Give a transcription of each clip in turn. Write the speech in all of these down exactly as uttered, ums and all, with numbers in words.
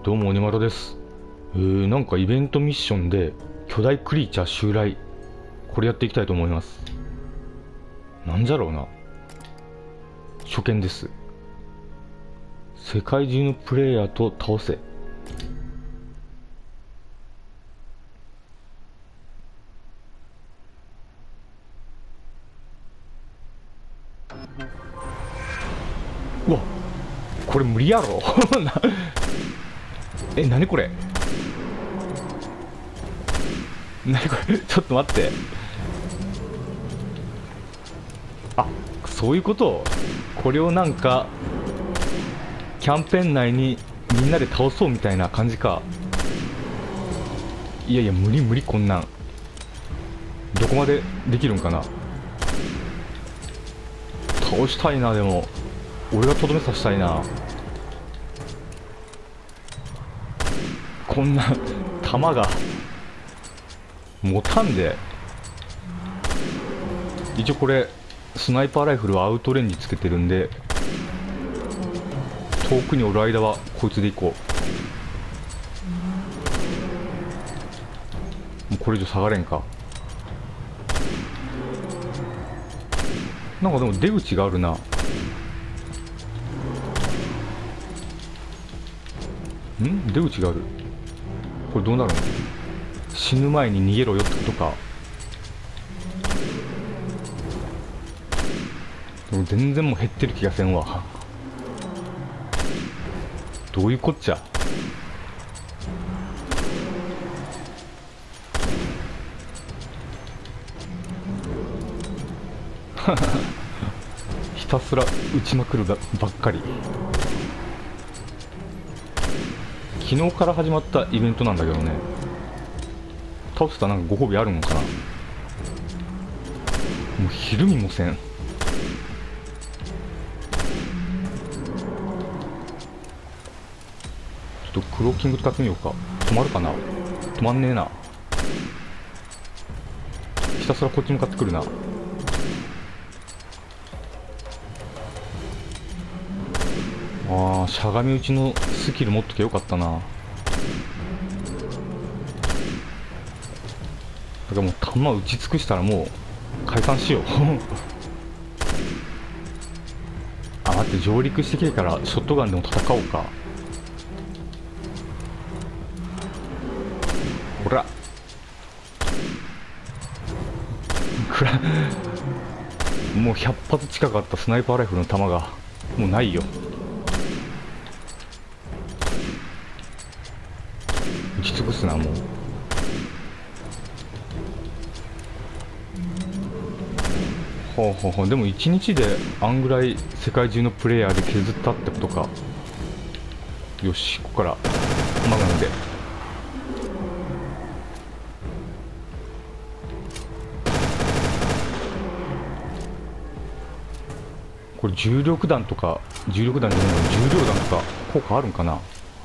どうも、鬼丸です。えー、なんかイベントミッシ襲で巨大クリーチャー襲来。これやっていきたいと思います。なんじゃろうな。初見です。世界中のプレイヤーと倒せ。うわ、これ無理やろ。なえ、なにこれ。なにこれ。ちょっと待って。あ、そういうこと。これをなんかキャンペーン内にみんなで倒そうみたいな感じか。いやいや、無理無理、こんなんどこまでできるんかな。倒したいな。でも俺がとどめさせたいな。こんな弾が持たんで。一応これスナイパーライフルはアウトレンジつけてるんで、遠くにおる間はこいつでいこう。もうこれ以上下がれんか。なんかでも出口があるな。ん、出口がある。これどうなるの。死ぬ前に逃げろよってことか。でも全然もう減ってる気がせんわ。どういうこっちゃ。ひたすら撃ちまくるばっかり。昨日から始まったイベントなんだけどね。倒したらなんかご褒美あるのかな。もう昼見もせん。ちょっとクロッキング使ってみようか。止まるかな。止まんねえな。ひたすらこっち向かってくるな。ああ、しゃがみ打ちのスキル持っときゃよかったな。だからもう弾打ち尽くしたらもう解散しよう。あ、待って、上陸してけえからショットガンでも戦おうか。ほらくらもうひゃっ発近かったスナイパーライフルの弾がもうないよ。打ち尽くすな、もう。ほうほうほう。でもいちにちであんぐらい世界中のプレイヤーで削ったってことか。よし、ここからマグナムで。これ重力弾とか、重力弾じゃないの、重量弾とか効果あるんかな。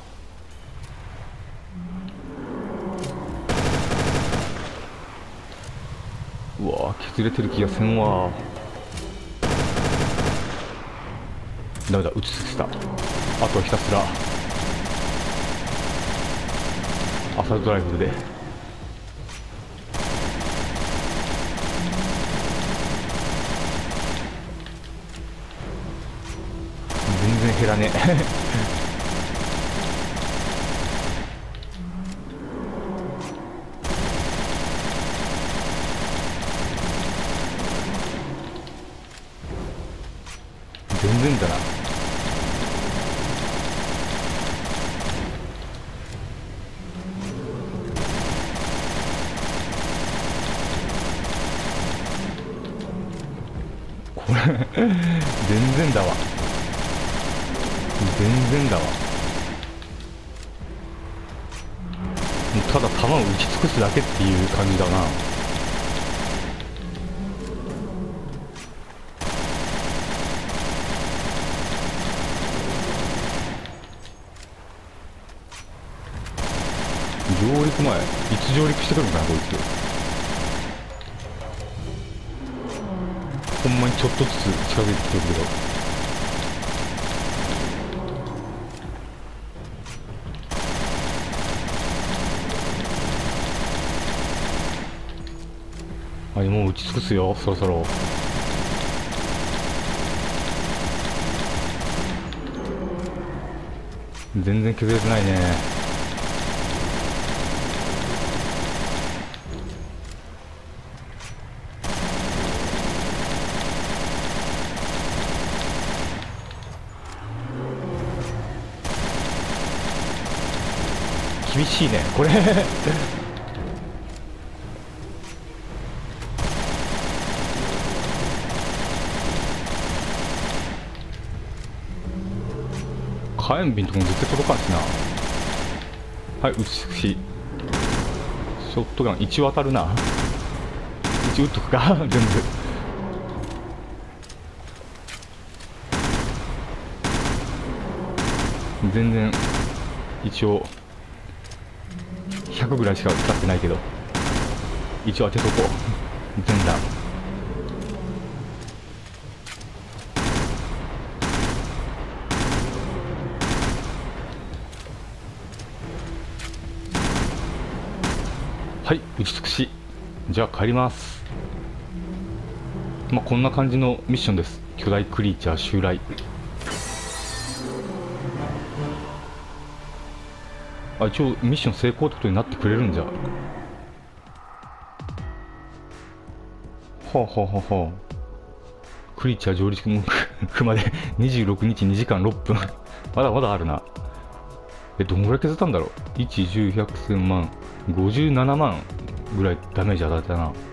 うわー、削れてる気がせんわ。ダメだ、撃ち尽くした。あとはひたすらアサルトライフルで。全然減らねえ。全然だな。これ全然だわ。全然だわ。もうただ弾を打ち尽くすだけっていう感じだな。上陸前、いつ上陸してくるのかなこいつ。ほんまにちょっとずつ近づいてきてるけど。 はい、もう打ち尽くすよ、そろそろ。全然削れてないね。厳しいねこれ火炎瓶とかも絶対届かんしな。はい、撃ち尽くし。ショットガン一応当たるな。一応撃っとくか全部。全然一応ひゃくぐらいしか使ってないけど、一応当てとこう全弾。はい、打ち尽くし。じゃあ帰ります。まあこんな感じのミッションです。巨大クリーチャー襲来。あ、一応ミッション成功ってことになってくれるんじゃ。はあはあはあはあ。クリーチャー上陸までにじゅうろくにちにじかんろっぷんまだまだあるな。え、どんぐらい削ったんだろう。いち、じゅう、ひゃく、せんまん、ごじゅうななまんぐらいダメージ与えたな。